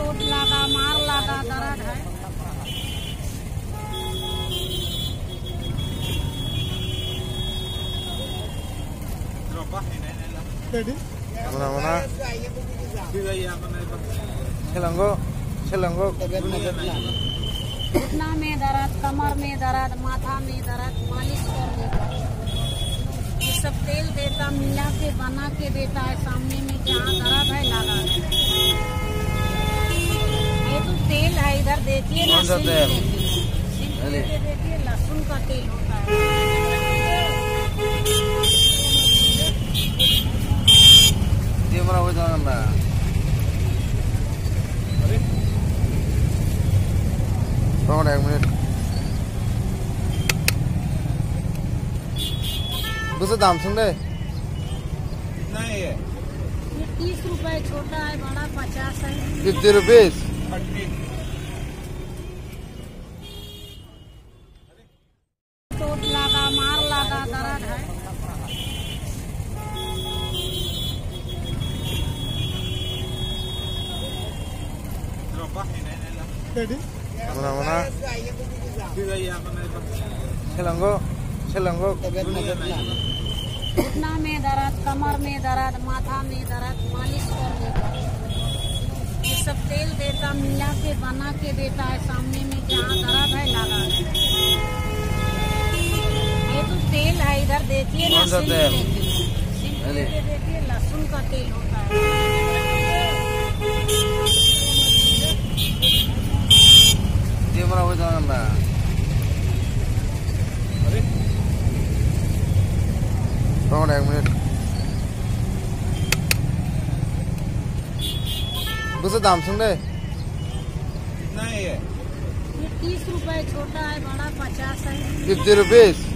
चोट लगा, मार लगा, दर्द है। Mana-mana Selanggo घुटना में दर्द, कमर में दर्द, माथा में दर्द, मालिश कर देता। ये सब तेल देता, मिला के बना के देता है। सामने में जहाँ दर्द है लगा। ये तो तेल है, इधर देखिए ना, देखिए लहसुन का तेल होता है। Tunggu 1 menit. दूसरा दाम सुन रहे? कितना है ये? 30 रुपए, छोटा है, बड़ा 50 है। 50 rupees. चोट लगा, मार लगा, दर्द है। Mana-mana Selanggo घुटना में दर्द, कमर में दर्द, माथा में दर्द, मालिश कर देता। ये सब तेल देता, मिला के बना के देता है। सामने में जहाँ दर्द है लगा। ये तो तेल है, इधर देखिए ना, देखिए लहसुन का तेल होता है। Tunggu 1 menit. दूसरा दाम सुन रहे? कितना है ये? 30 रुपए, छोटा है, बड़ा 50 है। 50 rupees.